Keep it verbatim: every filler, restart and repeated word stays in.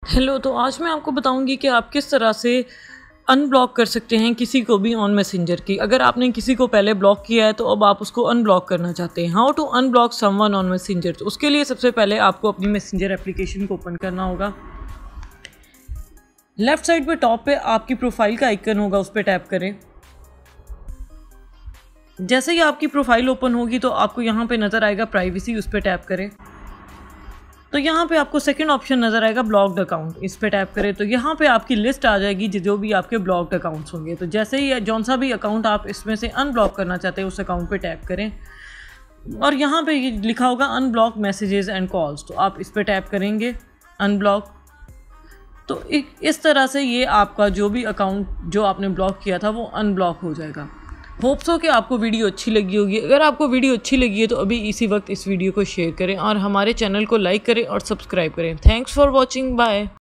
Hello, तो आज मैं आपको बताऊंगी कि आप किस तरह से अनब्लॉक कर सकते हैं किसी को भी ऑन मैसेंजर की। अगर आपने किसी को पहले ब्लॉक किया है तो अब आप उसको अनब्लॉक करना चाहते हैं। How to unblock someone on Messenger. तो उसके लिए सबसे पहले आपको अपनी मैसेंजर एप्लीकेशन को ओपन करना होगा। लेफ्ट साइड पे टॉप पे आपकी प्रोफाइल का आइकन होगा, उस पर टैप करें। जैसे ही आपकी प्रोफाइल ओपन होगी तो आपको यहाँ पे नज़र आएगा प्राइवेसी, उस पर टैप करें। तो यहाँ पे आपको सेकंड ऑप्शन नज़र आएगा ब्लॉक्ड अकाउंट, इस पे टैप करें। तो यहाँ पे आपकी लिस्ट आ जाएगी जो भी आपके ब्लॉक्ड अकाउंट्स होंगे। तो जैसे ही जौन सा भी अकाउंट आप इसमें से अनब्लॉक करना चाहते हैं उस अकाउंट पे टैप करें और यहाँ पे ये लिखा होगा अनब्लॉक मैसेजेस एंड कॉल्स। तो आप इस पे टैप करेंगे अनब्लॉक। तो इस तरह से ये आपका जो भी अकाउंट जो आपने ब्लॉक किया था वो अनब्लॉक हो जाएगा। होप सो कि आपको वीडियो अच्छी लगी होगी। अगर आपको वीडियो अच्छी लगी है तो अभी इसी वक्त इस वीडियो को शेयर करें और हमारे चैनल को लाइक करें और सब्सक्राइब करें। Thanks for watching, bye.